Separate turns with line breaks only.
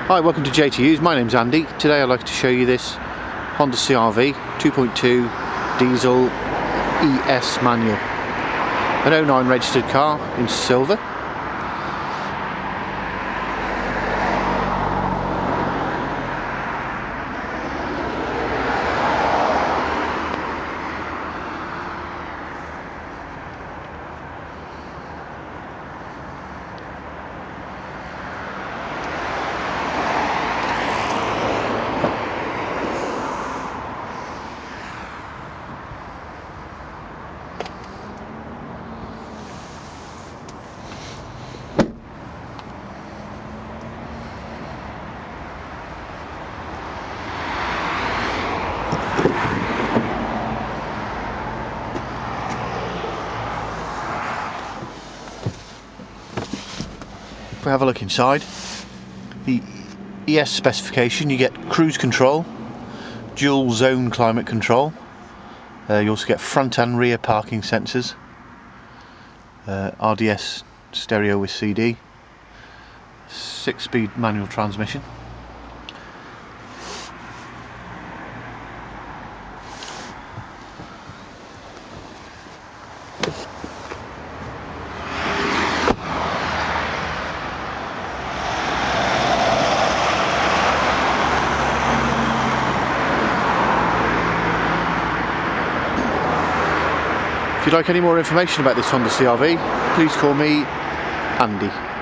Hi, welcome to JT Hughes. My name's Andy. Today I'd like to show you this Honda CR-V 2.2 diesel ES manual. An 09 registered car in silver. If we have a look inside, the ES specification, you get cruise control, dual zone climate control, you also get front and rear parking sensors, RDS stereo with CD, 6-speed manual transmission. If you'd like any more information about this Honda CR-V, please call me Andy.